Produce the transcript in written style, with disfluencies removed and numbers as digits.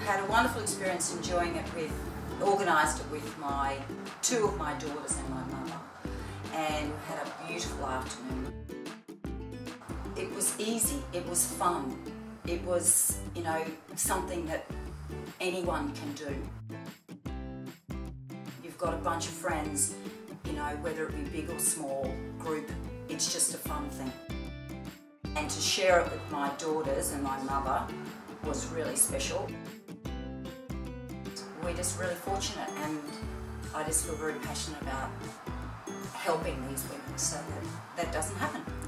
had a wonderful experience enjoying it organised it with two of my daughters and my mother, and we had a beautiful afternoon. It was easy, it was fun, it was, you know, something that anyone can do. You've got a bunch of friends, you know, whether it be big or small group, it's just a fun thing. And to share it with my daughters and my mother was really special. We're just really fortunate, and I just feel very passionate about helping these women so that doesn't happen.